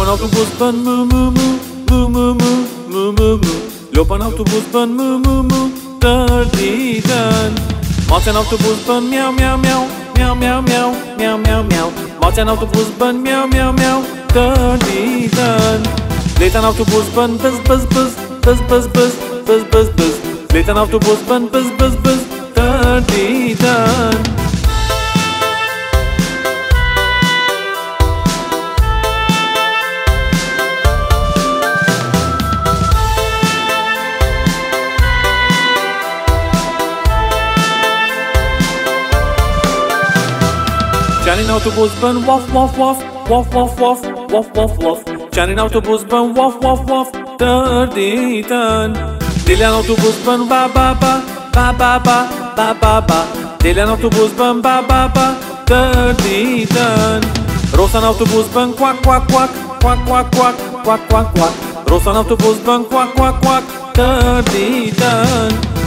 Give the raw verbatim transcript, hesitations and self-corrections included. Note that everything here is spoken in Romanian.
Lopan autobuz bën mu mu mu mu mu mu mu mu mu. Lopan autobuz bën mu mu mu tër ditën. Macen autobuz bën miau miau miau miau miau miau miau miau miau. Macen autobuz bën miau miau miau tër ditën. Letan autobuz bën bız bız bız bız bız bız bız bız bız. Letan autobuz bën bız bız bız tër ditën. Qanin autobuz bën waf waf waf waf waf waf waf waf waf. Qanin autobuz bën waf waf waf tër ditën. Dilan autobuz bën ba ba ba ba ba ba ba ba ba. Dilan autobuz bën ba ba ba tër ditën. Rosan autobuz bën kuak kuak kuak kuak kuak kuak kuak kuak kuak. Rosan autobuz bën kuak kuak kuak tër ditën.